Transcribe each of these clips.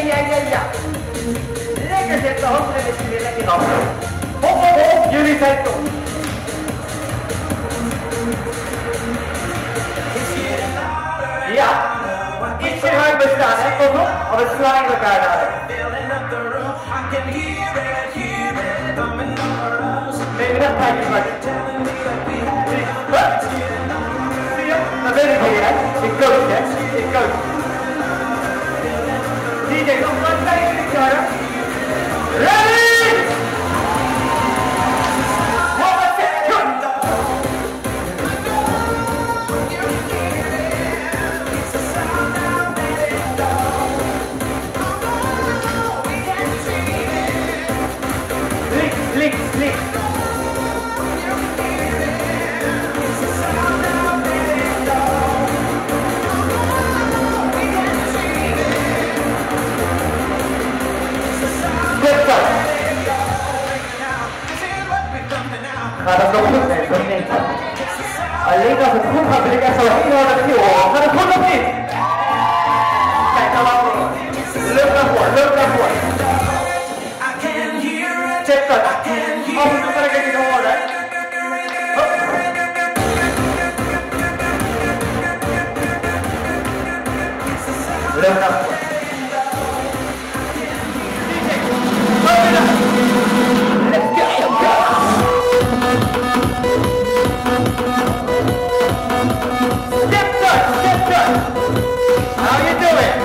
ja. Lekker zet de hoofdremmetje weer lekker af. Hop, jullie zijn top. Ja, ietsje ruimer staan, hè, kom op, of het slaan elkaar naar. Nee, dat gaat je maar. Zie je, dat ben ik weer, hè. Ik coach, hè, ik coach. DJ, nog maar 5 minuten, hè. Ready! Gaat het nog goed? Nee, dat niet. Alleen als het goed gaat, wil ik echt zo heel hard het horen. Gaat het goed of niet? Kijk, nou wat voor. Lukt daarvoor, lukt daarvoor. Check dat. Af en toe kan ik het niet horen, hè. Lukt daarvoor. How you doing?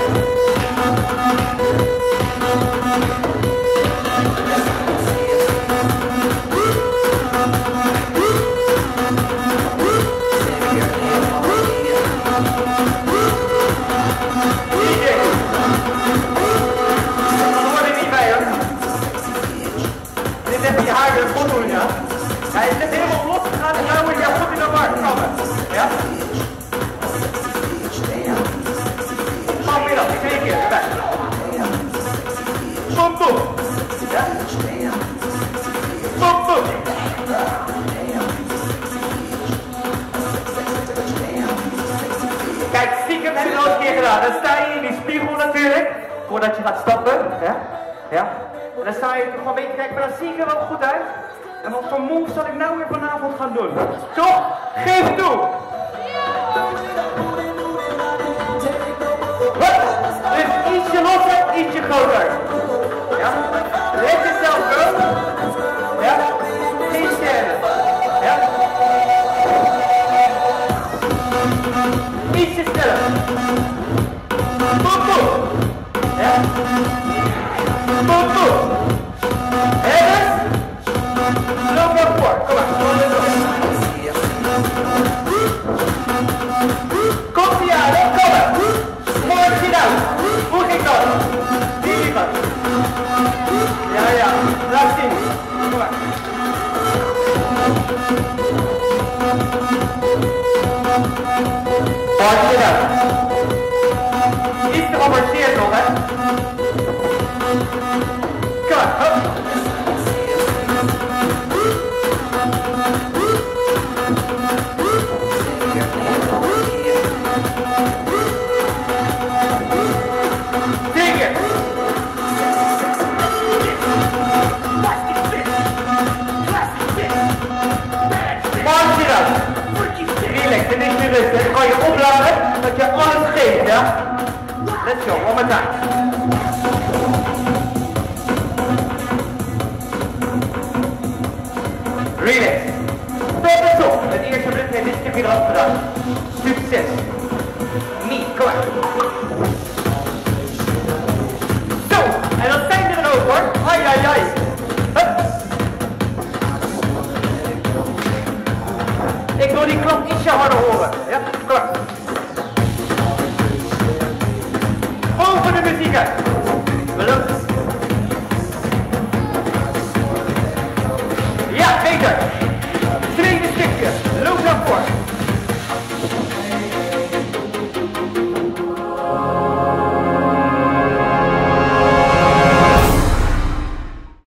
Dit even je haar weer goed doen, ja? Hij is net helemaal losgegaan en nou moet je goed in de markt komen. Ja? Weer op, 2 keer erbij. Kom toe. Ja? Kom toe. Kijk, stiekem heb je nog een keer gedaan. Dan sta je in die spiegel natuurlijk. Voordat je gaat stappen. Ja? Ja? En dan sta je toch gewoon een beetje kijken, maar dan zie ik er wel goed uit. En wat voor move zal ik nou weer vanavond gaan doen? Toch? Geef toe. Dus ietsje losser, ietsje groter. Ja? Let jezelf go. Ja? Geen sterren. Ja? Ietsje sneller. Boem, boem. Ja? Boem, boem. En loop maar voor. Kom maar. Komt ie aan, hè? Kom maar. Mooi gedaan. Hoe ging dat? Die liever. Ja, laat zien. Kom maar. Mooi gedaan. Iets te geavanceerd nog, hè? Kom maar, hop. Relax, en niet meer rustig. Dan kan je opladen dat je alles geeft, ja? Let's go, one more time. Relax. Stop en stop. Het eerste druk en dit stuk weer afgedaan. Succes. Niet, kom maar. Zo, en dan zijn we er ook hoor. Ai, ai, ai. Hup. Ik wil die klap ietsje harder horen. Ja, kom maar. Boven de muziek uit. Bedankt. Ja, beter.